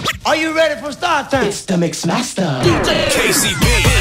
Are you ready for start time? It's the Mix Master. KCB.